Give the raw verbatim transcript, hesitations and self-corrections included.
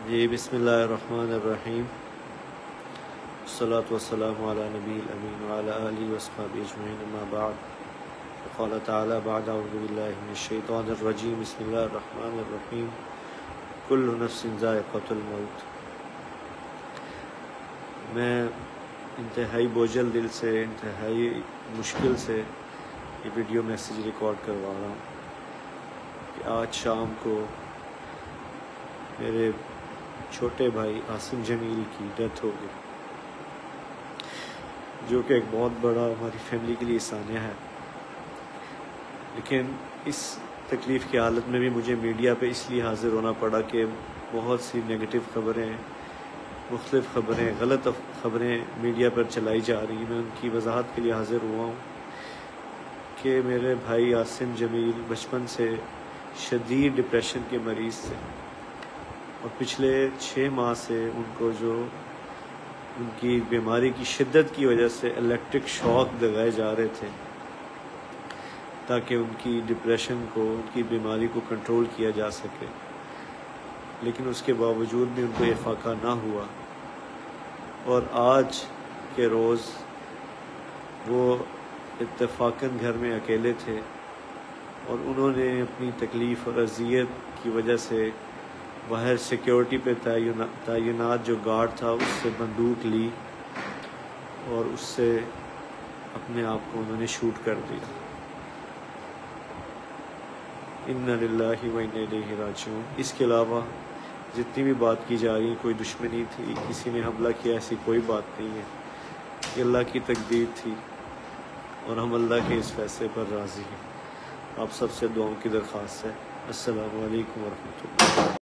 جی بسم اللہ الرحمن الرحیم، والصلاة والسلام علی نبی الامین وعلی آلہ واصحابہ اجمعین، اما بعد، قال تعالی بعد اعوذ باللہ من الشیطان الرجیم، بسم اللہ الرحمن الرحیم، کل نفس ذائقۃ الموت۔ میں انتہائی بوجھل دل سے، انتہائی مشکل سے یہ ویڈیو میسیج ریکارڈ کروا رہا ہوں کہ آج شام کو میرے چھوٹے بھائی عاصم جمیل کی ڈیتھ ہو گئی، جو کہ ایک بہت بڑا ہماری فیملی کے لیے سانحہ ہے۔ لیکن اس تکلیف کی حالت میں بھی مجھے میڈیا پہ اس لیے حاضر ہونا پڑا کہ بہت سی نگیٹو خبریں، مختلف خبریں، غلط خبریں میڈیا پر چلائی جا رہی ہیں۔ میں ان کی وضاحت کے لیے حاضر ہوا ہوں کہ میرے بھائی عاصم جمیل بچپن سے شدید ڈپریشن کے مریض تھے، اور پچھلے چھ ماہ سے ان کو جو ان کی بیماری کی شدت کی وجہ سے الیکٹرک شاک لگائے جا رہے تھے تاکہ ان کی ڈپریشن کو، ان کی بیماری کو کنٹرول کیا جا سکے، لیکن اس کے باوجود بھی ان کو یہ فاقہ نہ ہوا۔ اور آج کے روز وہ اتفاقاً گھر میں اکیلے تھے، اور انہوں نے اپنی تکلیف اور اذیت کی وجہ سے باہر سیکیورٹی پہ تعینات جو گارڈ تھا اس سے بندوق لی اور اس سے اپنے آپ کو انہوں نے شوٹ کر دیا۔ انا للہ و انا الیہ راجعون۔ اس کے علاوہ جتنی بھی بات کی جا رہی ہے، کوئی دشمنی تھی، کسی نے حملہ کیا، ایسی کوئی بات نہیں ہے۔ یہ اللہ کی تقدیر تھی، اور ہم اللہ کے اس فیصلے پر راضی ہیں۔ آپ سب سے دعاؤں کی درخواست ہے۔ السلام علیکم ورحمۃ اللہ۔